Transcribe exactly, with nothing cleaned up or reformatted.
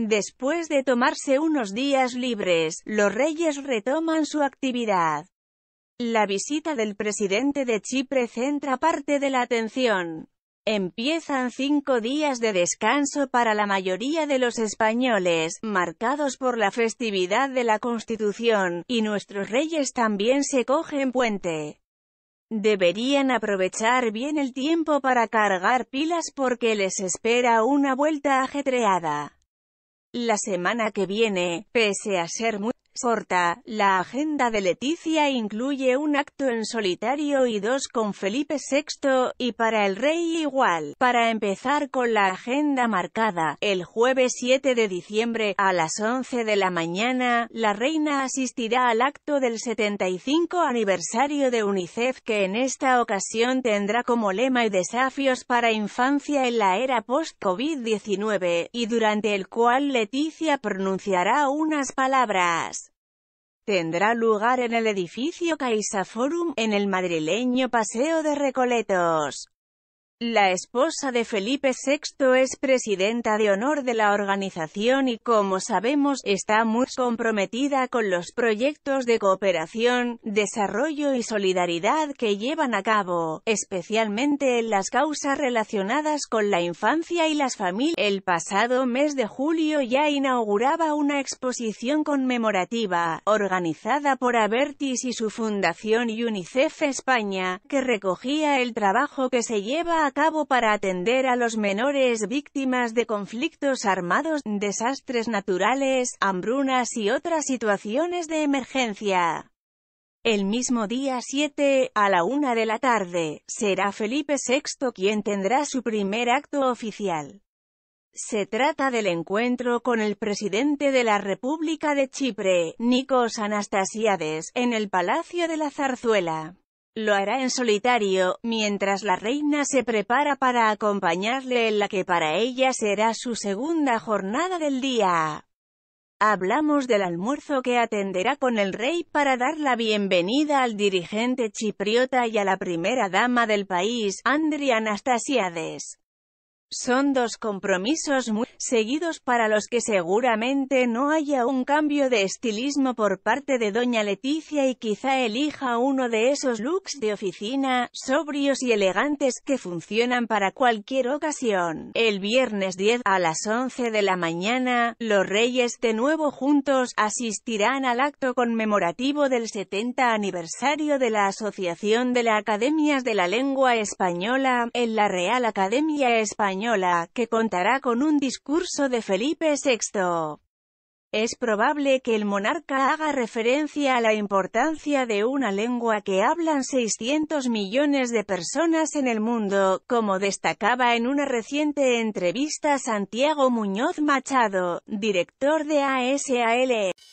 Después de tomarse unos días libres, los reyes retoman su actividad. La visita del presidente de Chipre centra parte de la atención. Empiezan cinco días de descanso para la mayoría de los españoles, marcados por la festividad de la Constitución, y nuestros reyes también se cogen puente. Deberían aprovechar bien el tiempo para cargar pilas porque les espera una vuelta ajetreada. La semana que viene, pese a ser muy corta, la agenda de Leticia incluye un acto en solitario y dos con Felipe sexto, y para el rey igual. Para empezar con la agenda marcada, el jueves siete de diciembre, a las once de la mañana, la reina asistirá al acto del setenta y cinco aniversario de UNICEF que en esta ocasión tendrá como lema y desafíos para infancia en la era post-COVID diecinueve, y durante el cual Leticia pronunciará unas palabras. Tendrá lugar en el edificio CaixaForum, en el madrileño Paseo de Recoletos. La esposa de Felipe sexto es presidenta de honor de la organización y, como sabemos, está muy comprometida con los proyectos de cooperación, desarrollo y solidaridad que llevan a cabo, especialmente en las causas relacionadas con la infancia y las familias. El pasado mes de julio ya inauguraba una exposición conmemorativa, organizada por Abertis y su fundación UNICEF España, que recogía el trabajo que se lleva a cabo para atender a los menores víctimas de conflictos armados, desastres naturales, hambrunas y otras situaciones de emergencia. El mismo día siete, a la una de la tarde, será Felipe sexto quien tendrá su primer acto oficial. Se trata del encuentro con el presidente de la República de Chipre, Nikos Anastasiades, en el Palacio de la Zarzuela. Lo hará en solitario, mientras la reina se prepara para acompañarle en la que para ella será su segunda jornada del día. Hablamos del almuerzo que atenderá con el rey para dar la bienvenida al dirigente chipriota y a la primera dama del país, Andri Anastasiades. Son dos compromisos muy seguidos para los que seguramente no haya un cambio de estilismo por parte de doña Leticia y quizá elija uno de esos looks de oficina, sobrios y elegantes que funcionan para cualquier ocasión. El viernes diez, a las once de la mañana, los reyes de nuevo juntos asistirán al acto conmemorativo del setenta aniversario de la Asociación de las Academias de la Lengua Española, en la Real Academia Española, que contará con un discurso de Felipe sexto. Es probable que el monarca haga referencia a la importancia de una lengua que hablan seiscientos millones de personas en el mundo, como destacaba en una reciente entrevista Santiago Muñoz Machado, director de A S A L.